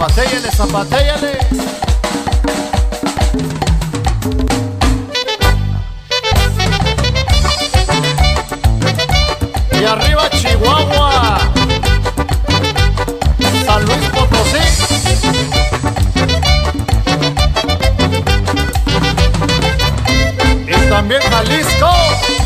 Zapatéale, zapatéale. Y arriba Chihuahua, San Luis Potosí. Y también Jalisco.